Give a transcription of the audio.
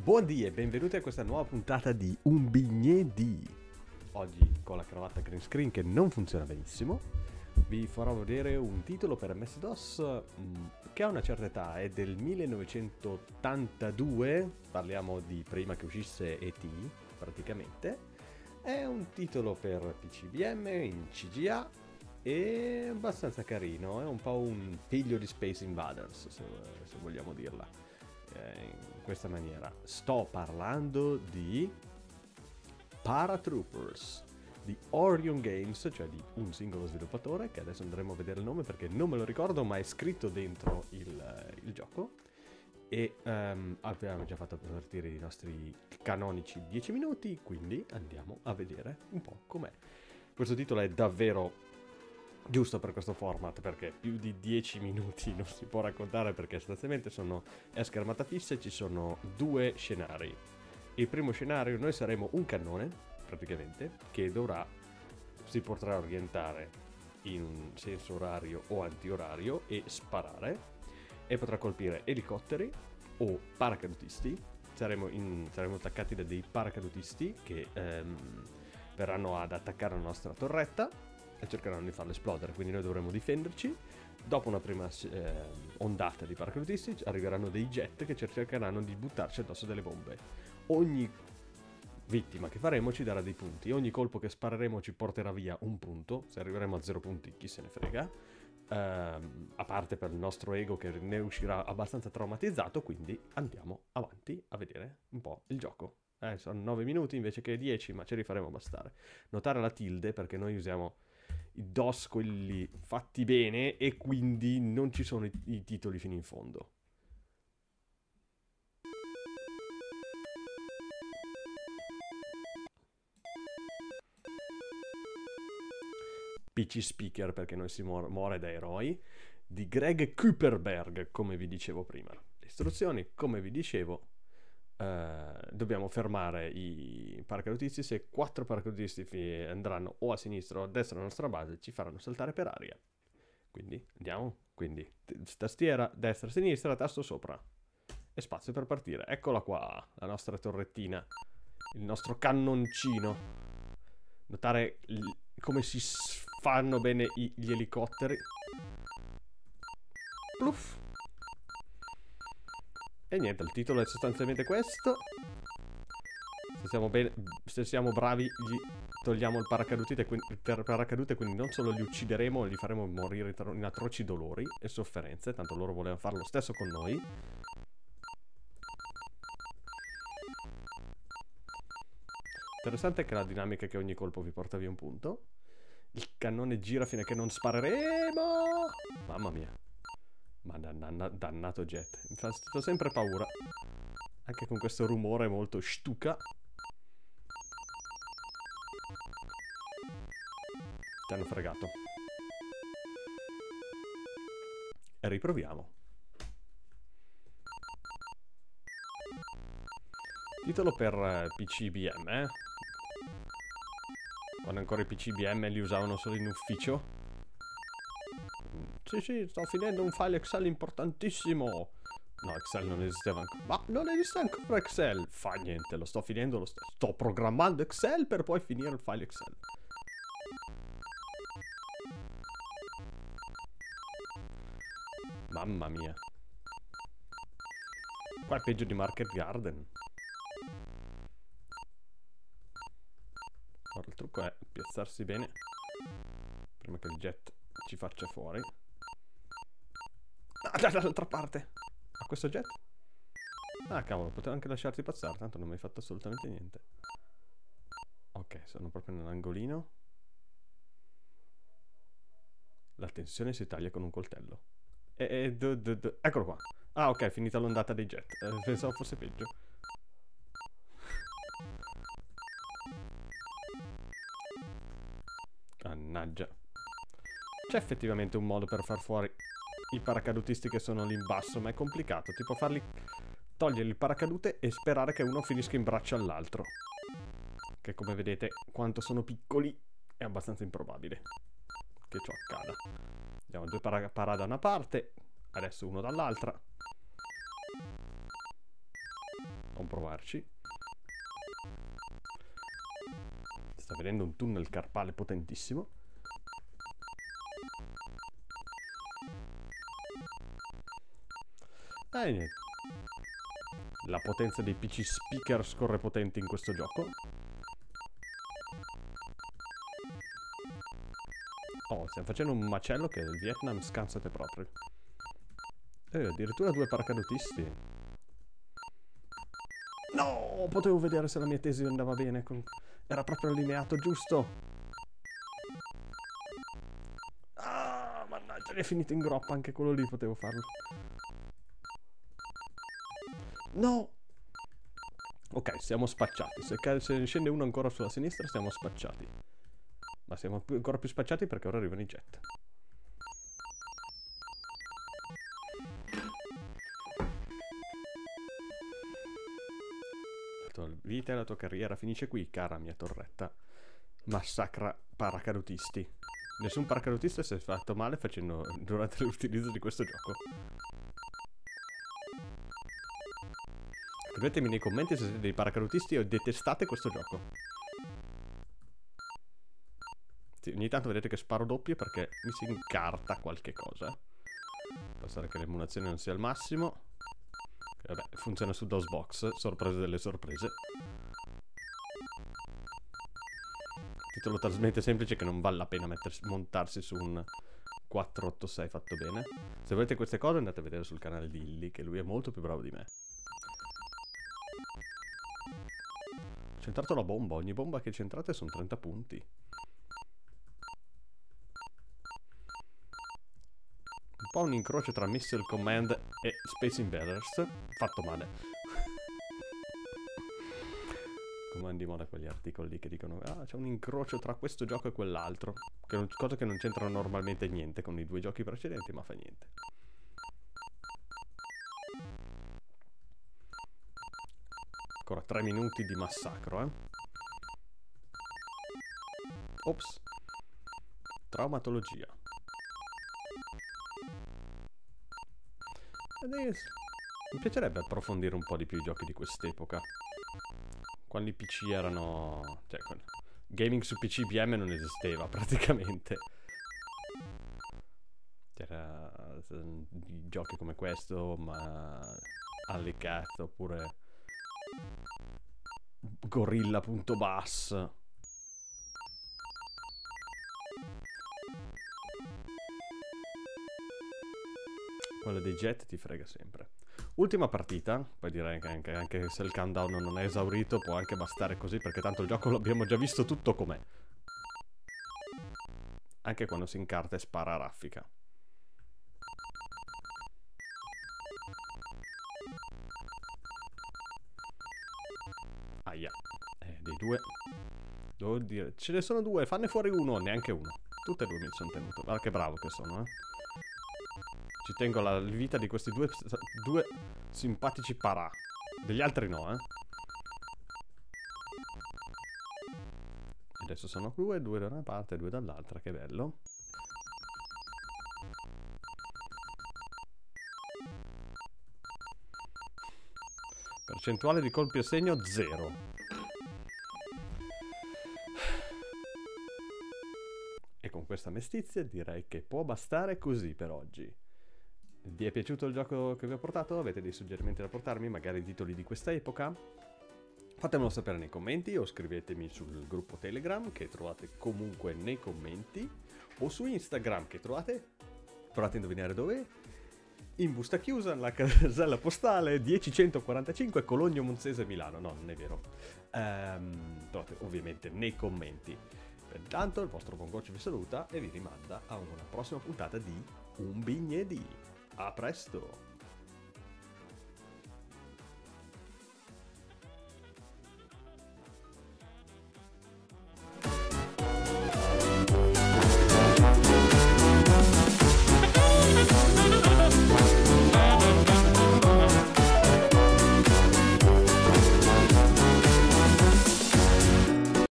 Buondì e benvenuti a questa nuova puntata di Un Bignè di. Oggi con la cravatta green screen che non funziona benissimo vi farò vedere un titolo per MS-DOS che ha una certa età, è del 1982, parliamo di prima che uscisse ET praticamente. È un titolo per PCBM in CGA e abbastanza carino, è un po' un figlio di Space Invaders se vogliamo dirla in questa maniera. Sto parlando di Paratroopers di Orion Games, cioè di un singolo sviluppatore che adesso andremo a vedere il nome perché non me lo ricordo, ma è scritto dentro il gioco. E abbiamo già fatto partire i nostri canonici 10 minuti, quindi andiamo a vedere un po' com'è. Questo titolo è davvero giusto per questo format, perché più di 10 minuti non si può raccontare, perché sostanzialmente è schermata fissa e ci sono due scenari. Il primo scenario, noi saremo un cannone praticamente che si potrà orientare in un senso orario o antiorario e sparare, e potrà colpire elicotteri o paracadutisti. Saremo attaccati da dei paracadutisti che verranno ad attaccare la nostra torretta e cercheranno di farla esplodere, quindi noi dovremo difenderci. Dopo una prima ondata di paracadutisti arriveranno dei jet che cercheranno di buttarci addosso delle bombe. Ogni vittima che faremo ci darà dei punti, ogni colpo che spareremo ci porterà via un punto. Se arriveremo a 0 punti chi se ne frega, a parte per il nostro ego che ne uscirà abbastanza traumatizzato. Quindi andiamo avanti a vedere un po' il gioco. Sono 9 minuti invece che 10, ma ce li faremo bastare. Notare la tilde perché noi usiamo i DOS quelli fatti bene e quindi non ci sono i titoli fino in fondo. PC Speaker perché non si muore da eroi, di Greg Kuperberg, come vi dicevo prima. Le istruzioni, come vi dicevo, dobbiamo fermare i paracadutisti. Se 4 paracadutisti andranno o a sinistra o a destra della nostra base, ci faranno saltare per aria. Quindi andiamo, quindi tastiera destra sinistra, tasto sopra e spazio per partire. Eccola qua la nostra torrettina, il nostro cannoncino. Notare come si fanno bene gli elicotteri. Pluff. E niente, il titolo è sostanzialmente questo. Se siamo bravi gli togliamo il paracadute, quindi non solo li uccideremo, li faremo morire in atroci dolori e sofferenze, tanto loro volevano fare lo stesso con noi. Interessante che la dinamica è che ogni colpo vi porta via un punto. Il cannone gira fino a che non spareremo. Mamma mia. Ma dannato jet. Mi fa sempre paura. Anche con questo rumore molto stuca. Ti hanno fregato. E riproviamo. Titolo per PCBM, Quando ancora i PCBM li usavano solo in ufficio. Sì, sto finendo un file Excel importantissimo. No, Excel non esisteva ancora. Ma non esiste ancora Excel. Fa niente, lo sto finendo lo stesso. Sto programmando Excel per poi finire il file Excel. Mamma mia. Qua è peggio di Market Garden. Ora il trucco è piazzarsi bene prima che il jet ci faccia fuori. Ah, dall'altra parte. A questo jet? Ah, cavolo, potevo anche lasciarti passare, tanto non mi hai fatto assolutamente niente. Ok, sono proprio nell'angolino. La tensione si taglia con un coltello. Eccolo qua. Ah, ok, è finita l'ondata dei jet. Pensavo fosse peggio. Mannaggia. C'è effettivamente un modo per far fuori i paracadutisti che sono lì in basso, ma è complicato. Tipo farli togliere il paracadute e sperare che uno finisca in braccio all'altro. Che come vedete, quanto sono piccoli, è abbastanza improbabile che ciò accada. Andiamo, 2 para da una parte, adesso uno dall'altra. a provarci. Sta vedendo un tunnel carpale potentissimo. E niente. La potenza dei PC speaker scorre potente in questo gioco. Oh, stiamo facendo un macello che il Vietnam, scansate proprio. Addirittura 2 paracadutisti. No, potevo vedere se la mia tesi andava bene. Era proprio allineato giusto. Ah, mannaggia, è finito in groppa anche quello lì, potevo farlo. No! Ok, siamo spacciati. Se scende uno ancora sulla sinistra, siamo spacciati. Ma siamo ancora più spacciati perché ora arrivano i jet. La tua vita e la tua carriera finisce qui, cara mia torretta. Massacra paracadutisti. Nessun paracadutista si è fatto male durante l'utilizzo di questo gioco. Scrivetemi nei commenti se siete dei paracadutisti o detestate questo gioco. Sì, ogni tanto vedete che sparo doppio perché mi si incarta qualche cosa. Passare che l'emulazione non sia al massimo. Che, vabbè, funziona su DOSBox, sorprese delle sorprese. Titolo talmente semplice che non vale la pena montarsi su un 486 fatto bene. Se volete queste cose andate a vedere sul canale di Illy, che lui è molto più bravo di me. Ho centrato la bomba, ogni bomba che centrate sono 30 punti. Un po' un incrocio tra Missile Command e Space Invaders. Fatto male. Come andiamo da quegli articoli lì che dicono ah, c'è un incrocio tra questo gioco e quell'altro. Cosa che non c'entrano normalmente niente con i 2 giochi precedenti, ma fa niente. Ancora 3 minuti di massacro, eh. Ops. Traumatologia. Adesso mi piacerebbe approfondire un po' di più i giochi di quest'epoca. Quando i PC erano... cioè, gaming su PC IBM non esisteva praticamente. C'era giochi come questo, ma Alley Cat oppure Gorilla.bus. Quello dei jet ti frega sempre. Ultima partita, poi direi che anche se il countdown non è esaurito può anche bastare così perché tanto il gioco l'abbiamo già visto tutto com'è. Anche quando si incarta e spara a raffica. Aia. Dei 2. Devo dire, ce ne sono 2, fanne fuori uno, neanche uno. Tutte e 2 mi sono tenuto. Guarda che bravo che sono, Ci tengo la vita di questi due simpatici parà. Degli altri no, Adesso sono 2 da una parte e 2 dall'altra, che bello. Percentuale di colpi a segno 0. E con questa mestizia direi che può bastare così per oggi. Vi è piaciuto il gioco che vi ho portato? Avete dei suggerimenti da portarmi? Magari titoli di questa epoca? Fatemelo sapere nei commenti o scrivetemi sul gruppo Telegram che trovate comunque nei commenti o su Instagram che trovate, provate a indovinare dove? In busta chiusa, nella casella postale 10145 Cologno Monzese Milano. No, non è vero. Trovate ovviamente nei commenti. Pertanto il vostro buon coach vi saluta e vi rimanda a una prossima puntata di Un Bignedì. A presto!